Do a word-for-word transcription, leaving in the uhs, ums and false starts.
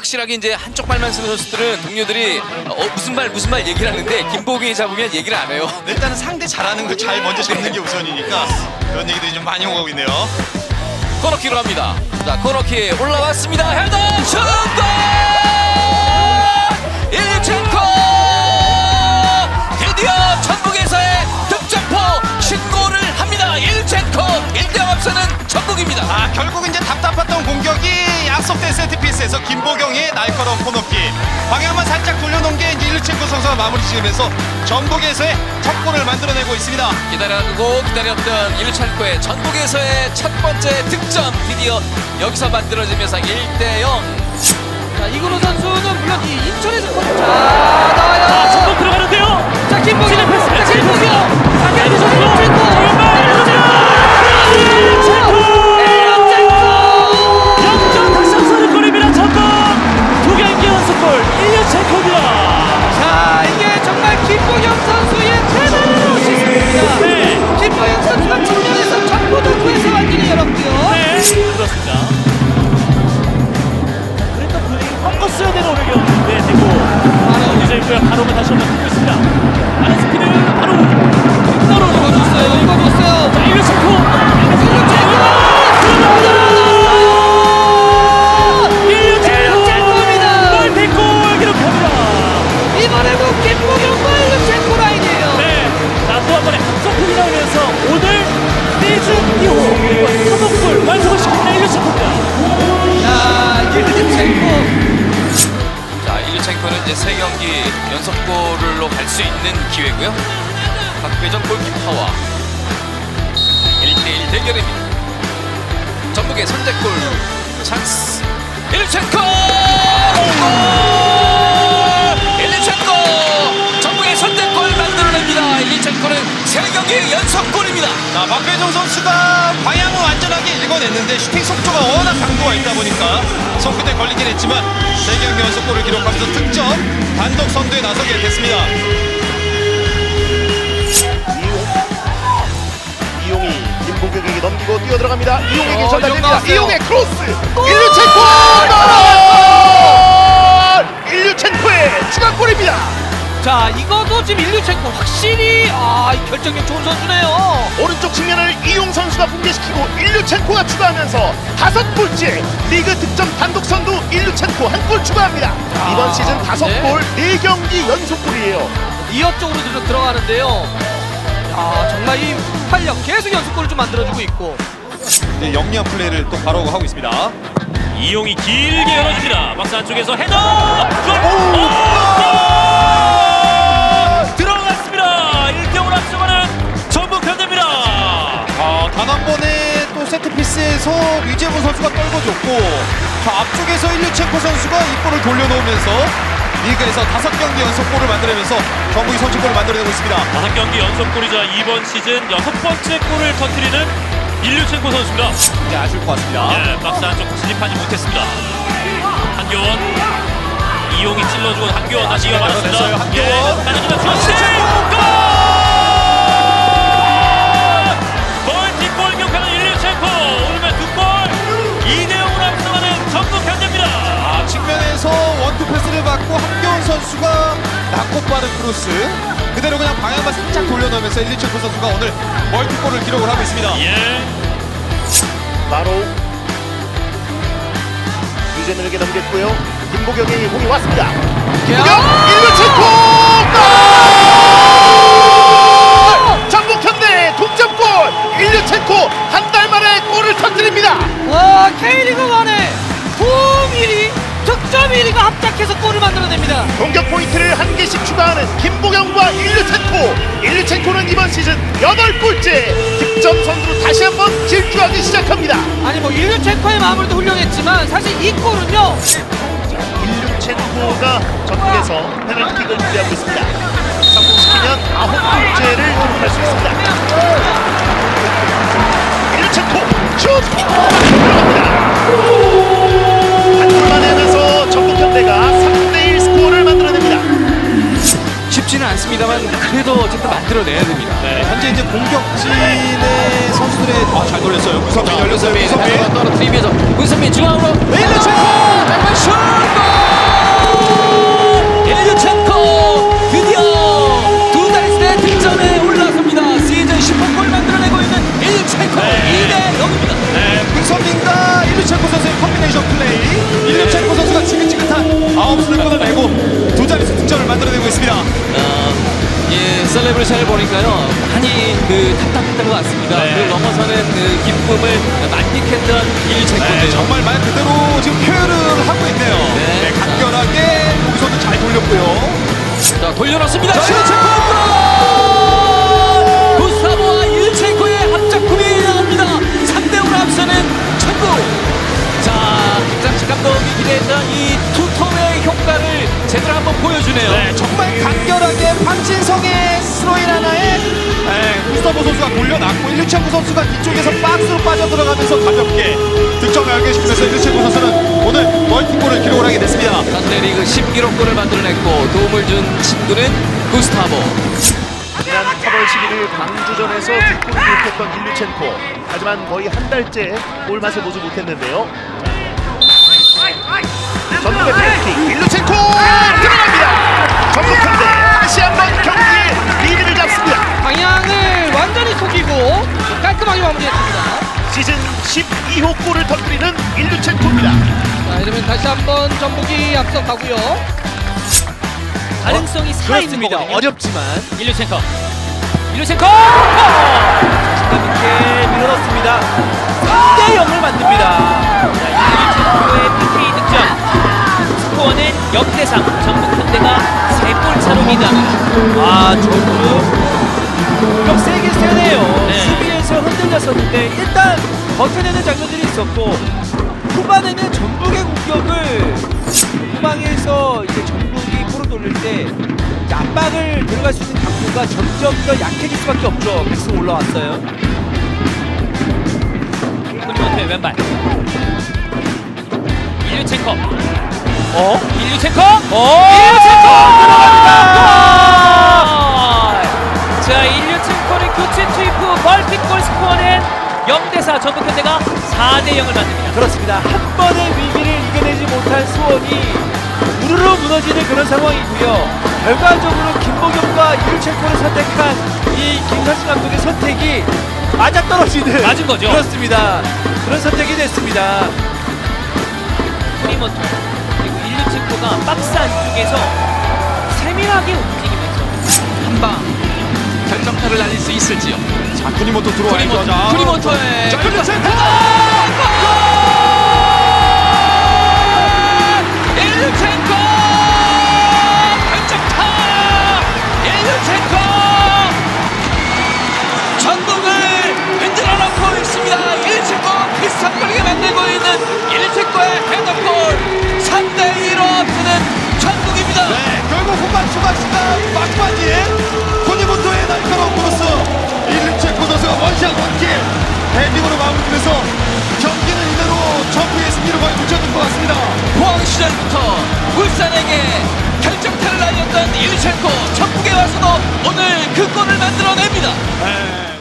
확실하게 이제 한쪽 발만 쓰는 선수들은 동료들이 어, 무슨 말 무슨 말 얘기를 하는데 김보경이 잡으면 얘기를 안 해요. 일단은 상대 잘하는 걸 잘 먼저 잡는 게 우선이니까 그런 얘기들이 좀 많이 오고 있네요. 코너킥으로 갑니다. 자, 코너킥 올라왔습니다. 헤더 슛골! 일류첸코! 드디어 전북에서의 득점포 신고를 합니다. 일류첸코 일 대 영 앞서는 전북입니다. 아, 결국 이제 답답했던 공격이 약속된 세트피스에서 김보경의 날카로운 코너킥. 방향만 살짝 돌려놓은 게 이제 일류첸코 선수가 마무리 지으면서 전북에서의 첫 골을 만들어내고 있습니다. 기다리고 기다렸던 일류첸코의 전북에서의 첫 번째 득점 드디어 여기서 만들어지면서 일 대 영. 자, 이근호 선수는 물론 이 인천에서 자, 나와요. 아, 전북 들어가는데요. 자, 김보경. 진행 패스. 자, 김보경. 자, 김보경. 김보경. 역전 득점선을 골입니다. 전북 두 경기 연속골 일류첸코입니다. 자, 이게 정말 김보경 선수의 대단한 어시스트입니다. 네. 김보경 선수가 측면에서 전부 득구에서 완전히 열었고요. 네, 그렇습니다. 그랬던 플레이 꺾었어야 되는 오늘이었는데 되고 바로 이제 있고요. 바로가 다시 한번 뛰고 있습니다. 많은 스피드 바로 바로 읽어줬어요. 읽어줬어요. 자, 일류첸코 골 기록합니다. 이번에도 김보경과 일류첸코 라인이에요. 네, 자, 또 한 번의 합성골이 나오면서 오늘 시즌 이 호 서독골 완성을 시킵니다. 일류첸코입니다. 자, 일류첸코. 자, 일류첸코는 이제 세 경기 연속골로 갈 수 있는 기회고요. 박배정 골키퍼와 일 대 일 대결입니다. 전북의 선제골 찬스. 일류첸코! 일류첸코! 전북의 선제골 만들어냅니다. 일류첸코는 세 경기 연속골입니다. 자, 박배정 선수가 방향을 완전하게 읽어냈는데 슈팅 속도가 워낙 강도가 있다 보니까 손끝에 걸리긴 했지만 세 경기 연속골을 기록하면서 득점 단독 선두에 나서게 됐습니다. 이용이 김보경에게 넘기고 뛰어들어갑니다. 이용에게 어, 전달됩니다. 나왔어요. 이용의 크로스! 일류첸코! 골! 일류첸코의 추가골입니다. 자, 이거도 지금 일류첸코 확실히 아, 이 결정력 좋은 선수네요. 오른쪽 측면을 이용 선수가 붕괴시키고 일류첸코가 추가하면서 다섯 골째 리그 득점 단독 선두 일류첸코 한 골 추가합니다. 아, 이번 시즌 다섯 네. 골, 네 경기 연속골이에요. 이어 쪽으로 들어- 들어가는데요. 야, 정말 이 활력 계속 연속골을 좀 만들어주고 있고. 이제 영리한 플레이를 또 바로 하고 있습니다. 이용이 길게 열어줍니다. 박스 안쪽에서 헤더! 골! 골! 들어갔습니다. 일 대 영으로 앞서가는 전북 현대입니다. 아, 단 한 번에 또 세트피스에서 위재무 선수가 떨궈줬고 저 앞쪽에서 일류첸코 선수가 이 볼을 돌려놓으면서 리그에서 다섯 경기 연속골을 만들어내면서 전북이 선취골을 만들어내고 있습니다. 다섯 경기 연속골이자 이번 시즌 여섯 번째 골을 터뜨리는 일류첸코 선수입니다. 이제 아쉬울 것 같습니다. 예, 박스 안쪽 진입하지 못했습니다. 한교원, 이용이 찔러주고 한교원 다시 이어받았습니다. 열어냈어요, 한교원. 예, 따라주면 슈팅! 골! 멀티골 기록하는 일류첸코 오늘만 두 골! 이 대 영으로 앞서가는 전북 현대입니다. 아, 측면에서 원투 패스를 받고 한교원 선수가 낮고 빠른 크로스 그대로 그냥 방향만 살짝 돌려놓으면서 일류첸코 선수가 오늘 멀티골을 기록을 하고 있습니다. 예. 바로 유재민에게 넘겼고요. 김보경의 공이 왔습니다. 김보경! 일류첸코! 골! 전북 현대 동점골! 일류첸코 한 달 만에 골을 터뜨립니다. 와, K리그 만에 구 일 위 득점 일 위가 합작해서 골을 만들어냅니다. 공격 포인트를 한 개씩 추가하는 김보경과 일류첸코. 일류첸코는 이번 시즌 여덟 골째 득점 선수로 다시 한번 질주하기 시작합니다. 아니 뭐 일류첸코의 마무리도 훌륭했지만 사실 이 골은요. 일류첸코가 전북에서 페널티킥을 준비하고 있습니다. 성공시키면 아홉 골째를 기록할 수 있습니다. 일류첸코 슛! 들어갑니다. 한 골만에 하면서 전북 현대가 삼 대 일 스코어를 만들어냅니다. 쉽지는 않습니다만 그래도 어쨌든 만들어내야 됩니다. 네. 현재 이제 공격진의 선수들의 아, 잘 돌렸어요. 문선민 열렸어요. 문선민. 문선민 떨어뜨리면서 문선민 중앙으로 일루첸코! 장면 슛! 골! 일루첸코 드디어 두 달째 득점에 올라섭니다. 시즌 십 호 골 만들어내고 있는 일루첸코 네. 이 대 영입니다. 네. 문선민과 일루첸코 선수의 콤비네이션 플레이. 일루첸코 선수가 지긋지긋한 아홉 수를 끊어내고 두 자릿수 득점을 만들어내고 있습니다. 어, 예, 셀레브레이션을 보니까요 많이 그 답답했던 것 같습니다. 네. 그 넘어서는 그 기쁨을 만끽했던 일루첸코인데요. 네, 정말 말 그대로 지금 표현을 하고 있네요. 네. 네, 간결하게 여기서도 잘 돌렸고요. 자, 돌려놓습니다. 자, 슛! 골! 구스타보와 일루첸코의 합작품이 나옵니다. 삼 대 오로 앞서는 천국. 자, 김장식 감독이 기대했던 이 투톱의 효과를 제대로 한번 보여주네요. 네, 정말 간결하게 박진성의 스로인 하나에 네, 구스타보 선수가 돌려놨고 일루첸코 선수가 뒤쪽에서 박스로 빠져들어가면서 가볍게 득점을 연결시키면서 일루첸코 선수는 오늘 멀티골을 기록을 하게 됐습니다. 현대 리그 십일 호 골을 만들어냈고 도움을 준 친구는 구스타보. 지난 팔월 십일일 광주전에서 두 골을 기록했던 일루첸코. 하지만 거의 한 달째 골맛을 보지 못했는데요. 전북의 페널티킥 일루첸코 들어갑니다. 전북 현대 다시 한번 경기에 리드를 잡습니다. 방향을 완전히 속이고 깔끔하게 마무리했습니다. 시즌 십이 호 골을 터뜨리는 일루첸코입니다. 자, 이러면 다시 한번 전북이 앞서가고요. 가능성이 살아있는 그렇습니다. 거거든요. 어렵지만 일루첸코. 일루첸코! 자신감 있게 밀어넣습니다. 삼 대 영을 만듭니다. 자, 일루첸코의 피케이 득점. 스코어는 영 대 삼. 전북 현대가 세 골 차로 리드합니다. 아, 전북 공격 세게 세네요. 네. 수비에서 흔들렸었는데 일단 버텨내는 장면들이 있었고 후반에는 전북의 공격을 후방에서 이제 전북이 골을 돌릴 때 이제 압박을 들어갈 수 있는 각도가 점점 더 약해질 수밖에 없죠. 백스 올라왔어요. 골밑의 왼발 일류첸코. 어? 일류첸코. 어! 일류첸코 들어갑니다. 골! 자, 일류첸코를 교체 투입 후 멀티골 스코어는 영 대 사. 전북현대가 사 대 영을 만듭니다. 그렇습니다. 한 번의 위기를 이겨내지 못한 수원이 우르르 무너지는 그런 상황이고요. 결과적으로 김보경과 일루첸코를 선택한 이 김선진 감독의 선택이 맞아떨어지는 맞은 거죠. 그렇습니다. 그런 선택이 됐습니다. 프리모토 그리고 일류첸코가 박스 안쪽에서 세밀하게 움직이면서 한방 결정타를 날릴 수 있을지요. 자, 쿠니모토 들어와야죠. 쿠니모토, 자, 쿠니모토의 자, 일루첸코! 일류첸코 결정타. 일류첸코 전북을 흔들어 놓고 있습니다. 일류첸코 비슷하게 만들고 있는 일류첸코의 헤더골. 삼 대 이로 앞서는 전북입니다. 네, 결국 후반 추가 시간 막바지에 쿠니모토의 날카로운 크로스, 일루첸코 선수가 원샷 원킬 헤딩으로 마무리되면서 경기는 이대로 전북의 승리로 거의 붙여진 것 같습니다. 포항 시절부터 울산에게 결정타를 날렸던 일루첸코, 전북에 와서도 오늘 그 골을 만들어냅니다. 네.